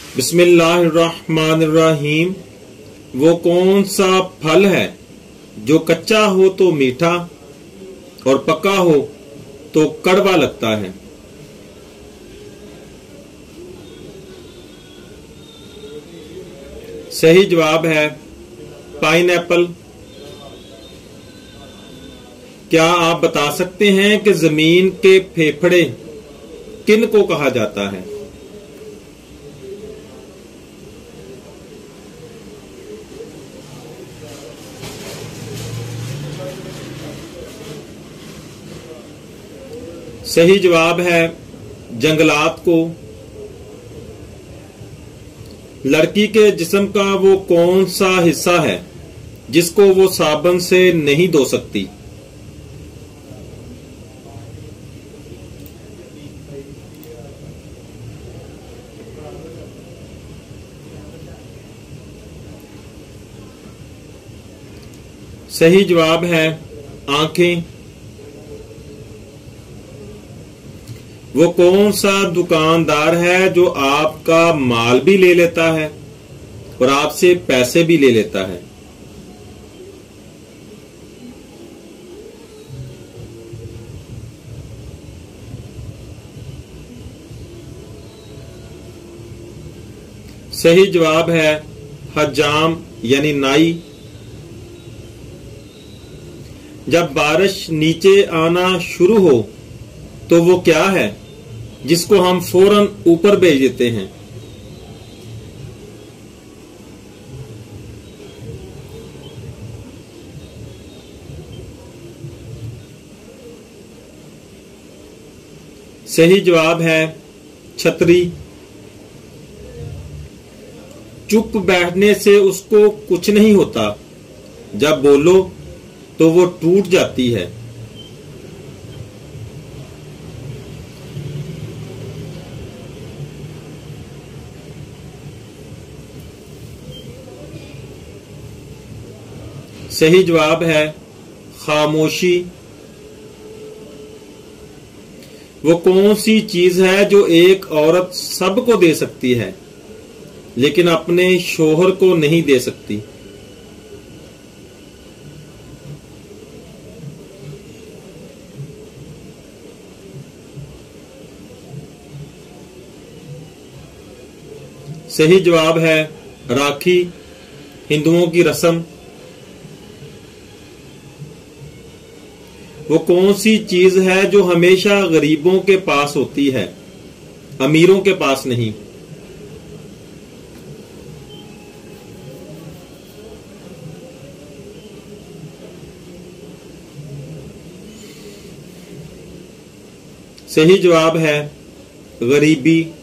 बिस्मिल्लाहिर्रहमानिर्रहीम। वो कौन सा फल है जो कच्चा हो तो मीठा और पका हो तो कड़वा लगता है? सही जवाब है पाइनएप्पल। क्या आप बता सकते हैं कि जमीन के फेफड़े किन को कहा जाता है? सही जवाब है जंगलात को। लड़की के जिस्म का वो कौन सा हिस्सा है जिसको वो साबुन से नहीं धो सकती? सही जवाब है आंखें। वो कौन सा दुकानदार है जो आपका माल भी ले लेता है और आपसे पैसे भी ले लेता है? सही जवाब है हजाम यानी नाई। जब बारिश नीचे आना शुरू हो तो वो क्या है जिसको हम फौरन ऊपर भेज देते हैं? सही जवाब है छतरी। चुप बैठने से उसको कुछ नहीं होता, जब बोलो तो वो टूट जाती है। सही जवाब है खामोशी। वो कौन सी चीज है जो एक औरत सबको दे सकती है लेकिन अपने शोहर को नहीं दे सकती? सही जवाब है राखी, हिंदुओं की रस्म। वो कौन सी चीज है जो हमेशा गरीबों के पास होती है, अमीरों के पास नहीं? सही जवाब है गरीबी।